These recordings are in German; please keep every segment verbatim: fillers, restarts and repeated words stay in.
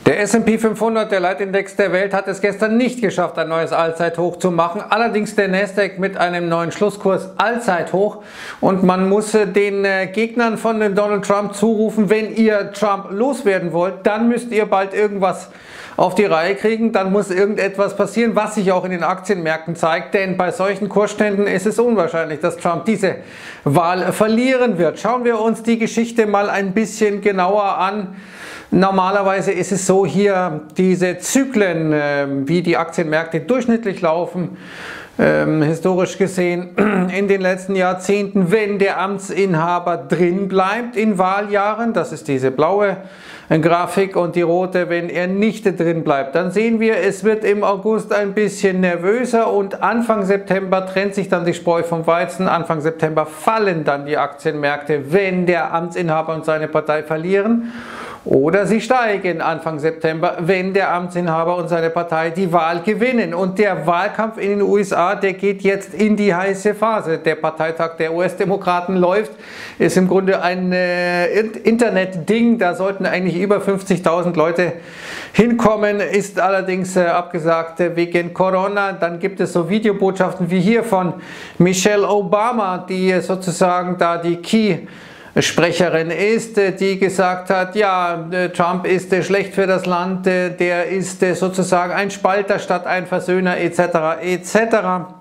Der S und P fünfhundert, der Leitindex der Welt, hat es gestern nicht geschafft, ein neues Allzeithoch zu machen. Allerdings der Nasdaq mit einem neuen Schlusskurs Allzeithoch. Und man muss den Gegnern von Donald Trump zurufen, wenn ihr Trump loswerden wollt, dann müsst ihr bald irgendwas auf die Reihe kriegen, dann muss irgendetwas passieren, was sich auch in den Aktienmärkten zeigt, denn bei solchen Kursständen ist es unwahrscheinlich, dass Trump diese Wahl verlieren wird. Schauen wir uns die Geschichte mal ein bisschen genauer an. Normalerweise ist es so, hier diese Zyklen, äh, wie die Aktienmärkte durchschnittlich laufen, ähm, historisch gesehen in den letzten Jahrzehnten, wenn der Amtsinhaber drin bleibt in Wahljahren, das ist diese blaue Grafik, und die rote, wenn er nicht drin bleibt. Dann sehen wir, es wird im August ein bisschen nervöser und Anfang September trennt sich dann die Spreu vom Weizen. Anfang September fallen dann die Aktienmärkte, wenn der Amtsinhaber und seine Partei verlieren. Oder sie steigen Anfang September, wenn der Amtsinhaber und seine Partei die Wahl gewinnen. Und der Wahlkampf in den U S A, der geht jetzt in die heiße Phase. Der Parteitag der U S-Demokraten läuft, ist im Grunde ein äh, Internet-Ding. Da sollten eigentlich über fünfzigtausend Leute hinkommen, ist allerdings äh, abgesagt äh, wegen Corona. Dann gibt es so Videobotschaften wie hier von Michelle Obama, die äh, sozusagen da die Key Sprecherin ist, die gesagt hat, ja, Trump ist schlecht für das Land, der ist sozusagen ein Spalter statt ein Versöhner et cetera et cetera.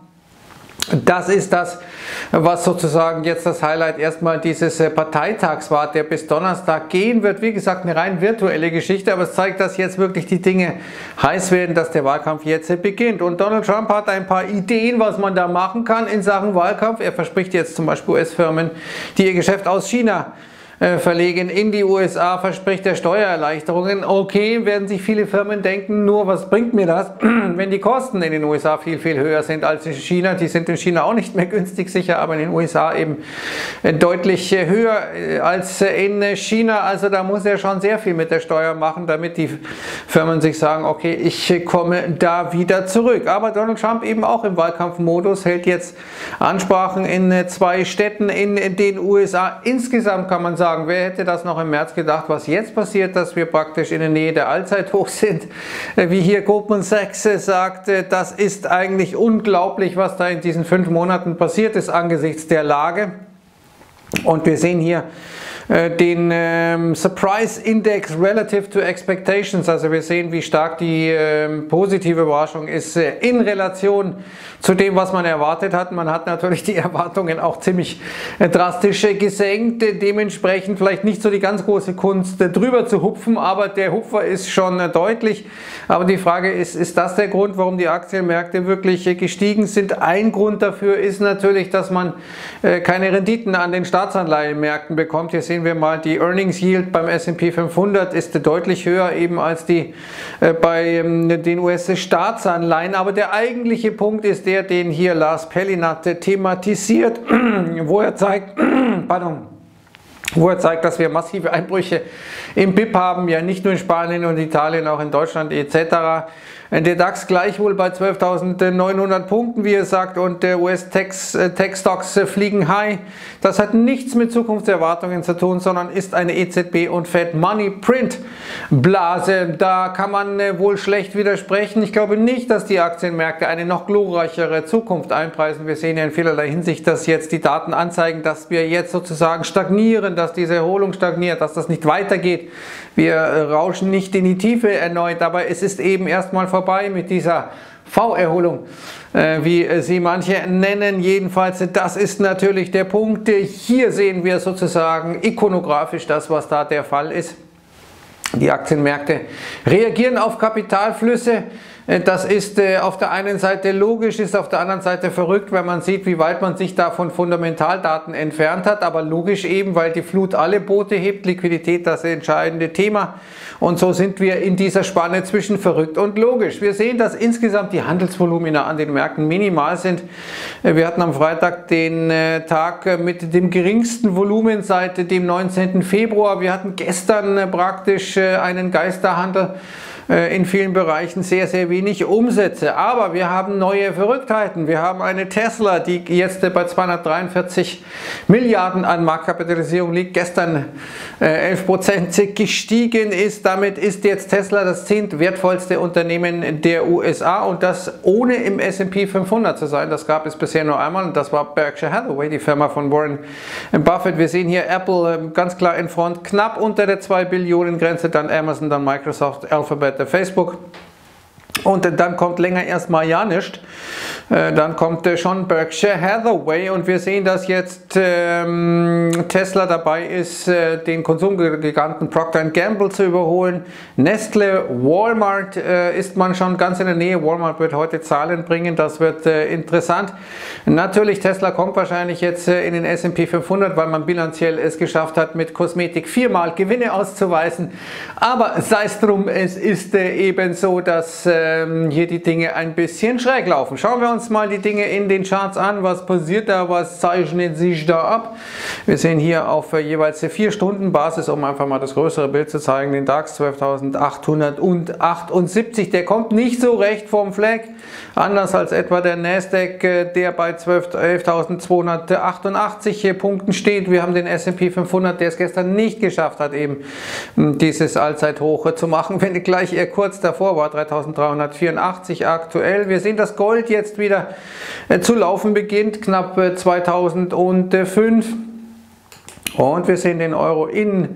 Das ist das, was sozusagen jetzt das Highlight erstmal dieses Parteitags war, der bis Donnerstag gehen wird. Wie gesagt, eine rein virtuelle Geschichte, aber es zeigt, dass jetzt wirklich die Dinge heiß werden, dass der Wahlkampf jetzt beginnt. Und Donald Trump hat ein paar Ideen, was man da machen kann in Sachen Wahlkampf. Er verspricht jetzt zum Beispiel U S-Firmen, die ihr Geschäft aus China verlegen in die U S A, verspricht er Steuererleichterungen. Okay, werden sich viele Firmen denken, nur was bringt mir das, wenn die Kosten in den U S A viel, viel höher sind als in China. Die sind in China auch nicht mehr günstig sicher, aber in den U S A eben deutlich höher als in China. Also da muss er schon sehr viel mit der Steuer machen, damit die Firmen sich sagen, okay, ich komme da wieder zurück. Aber Donald Trump eben auch im Wahlkampfmodus, hält jetzt Ansprachen in zwei Städten in den U S A. Insgesamt kann man sagen, wer hätte das noch im März gedacht, was jetzt passiert, dass wir praktisch in der Nähe der Allzeithochs sind. Wie hier Goldman Sachs sagt, das ist eigentlich unglaublich, was da in diesen fünf Monaten passiert ist angesichts der Lage. Und wir sehen hier den ähm, Surprise Index Relative to Expectations, also wir sehen, wie stark die ähm, positive Überraschung ist äh, in Relation zu dem, was man erwartet hat. Man hat natürlich die Erwartungen auch ziemlich äh, drastisch äh, gesenkt, äh, dementsprechend vielleicht nicht so die ganz große Kunst äh, drüber zu hupfen, aber der Hupfer ist schon äh, deutlich. Aber die Frage ist, ist das der Grund, warum die Aktienmärkte wirklich äh, gestiegen sind? Ein Grund dafür ist natürlich, dass man äh, keine Renditen an den Staatsanleihenmärkten bekommt. Hier sehen wir mal, die Earnings Yield beim S und P fünfhundert ist deutlich höher eben als die äh, bei ähm, den U S-Staatsanleihen. Aber der eigentliche Punkt ist der, den hier Lars Pellinat thematisiert, wo er zeigt, pardon, wo er zeigt, dass wir massive Einbrüche im B I P haben, ja nicht nur in Spanien und Italien, auch in Deutschland et cetera. Der DAX gleichwohl bei zwölftausendneunhundert Punkten, wie er sagt, und der U S-Tech-Stocks fliegen high. Das hat nichts mit Zukunftserwartungen zu tun, sondern ist eine E Z B und Fed Money Print Blase. Da kann man wohl schlecht widersprechen. Ich glaube nicht, dass die Aktienmärkte eine noch glorreichere Zukunft einpreisen. Wir sehen ja in vielerlei Hinsicht, dass jetzt die Daten anzeigen, dass wir jetzt sozusagen stagnieren, dass diese Erholung stagniert, dass das nicht weitergeht. Wir rauschen nicht in die Tiefe erneut, aber es ist eben erstmal vorbei mit dieser V-Erholung, äh, wie sie manche nennen. Jedenfalls, das ist natürlich der Punkt. Hier sehen wir sozusagen ikonografisch das, was da der Fall ist. Die Aktienmärkte reagieren auf Kapitalflüsse. Das ist auf der einen Seite logisch, ist auf der anderen Seite verrückt, wenn man sieht, wie weit man sich da von Fundamentaldaten entfernt hat. Aber logisch eben, weil die Flut alle Boote hebt, Liquidität das entscheidende Thema. Und so sind wir in dieser Spanne zwischen verrückt und logisch. Wir sehen, dass insgesamt die Handelsvolumina an den Märkten minimal sind. Wir hatten am Freitag den Tag mit dem geringsten Volumen seit dem neunzehnten Februar. Wir hatten gestern praktisch einen Geisterhandel in vielen Bereichen, sehr, sehr wenig wenig Umsätze. Aber wir haben neue Verrücktheiten. Wir haben eine Tesla, die jetzt bei zweihundertdreiundvierzig Milliarden an Marktkapitalisierung liegt, gestern äh, elf Prozent gestiegen ist. Damit ist jetzt Tesla das zehntwertvollste Unternehmen der U S A und das ohne im S und P fünfhundert zu sein. Das gab es bisher nur einmal und das war Berkshire Hathaway, die Firma von Warren Buffett. Wir sehen hier Apple ganz klar in Front, knapp unter der zwei Billionen Grenze, dann Amazon, dann Microsoft, Alphabet, Facebook. Und dann kommt länger erstmal ja nicht. Dann kommt schon Berkshire Hathaway und wir sehen, dass jetzt ähm, Tesla dabei ist, äh, den Konsumgiganten Procter and Gamble zu überholen. Nestle, Walmart äh, ist man schon ganz in der Nähe. Walmart wird heute Zahlen bringen, das wird äh, interessant. Natürlich, Tesla kommt wahrscheinlich jetzt äh, in den S und P fünfhundert, weil man bilanziell es geschafft hat, mit Kosmetik viermal Gewinne auszuweisen. Aber sei es drum, es ist äh, eben so, dass äh, hier die Dinge ein bisschen schräg laufen. Schauen wir uns mal die Dinge in den Charts an. Was passiert da? Was zeichnet sich da ab? Wir sehen hier auf jeweils vier Stunden Basis, um einfach mal das größere Bild zu zeigen, den DAX zwölftausendachthundertachtundsiebzig. Der kommt nicht so recht vom Fleck, anders als etwa der Nasdaq, der bei elftausendzweihundertachtundachtzig Punkten steht. Wir haben den S und P fünfhundert, der es gestern nicht geschafft hat, eben dieses Allzeithoch zu machen, wenn gleich er kurz davor war, dreitausenddreihundertvierundachtzig aktuell. Wir sehen, dass Gold jetzt wieder zu laufen beginnt, knapp zweitausendfünf. Und wir sehen den Euro in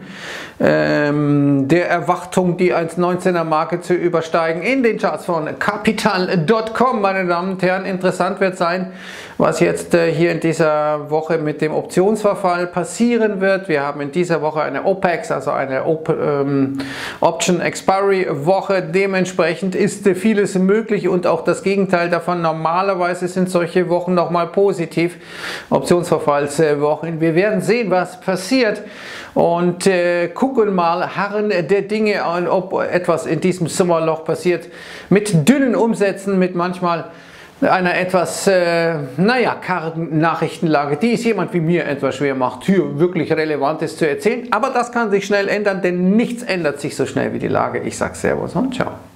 ähm, der Erwartung, die eins Komma neunzehner Marke zu übersteigen, in den Charts von Capital Punkt com. Meine Damen und Herren, interessant wird sein, was jetzt äh, hier in dieser Woche mit dem Optionsverfall passieren wird. Wir haben in dieser Woche eine O P E X, also eine Op ähm, Option Expiry Woche. Dementsprechend ist äh, vieles möglich und auch das Gegenteil davon. Normalerweise sind solche Wochen nochmal positiv, Optionsverfallswochen. Wir werden sehen, was passiert und äh, gucken mal, harren der Dinge an, ob etwas in diesem Sommerloch passiert mit dünnen Umsätzen, mit manchmal einer etwas, äh, naja, kargen Nachrichtenlage, die es jemand wie mir etwas schwer macht, hier wirklich Relevantes zu erzählen. Aber das kann sich schnell ändern, denn nichts ändert sich so schnell wie die Lage. Ich sage Servus und ciao.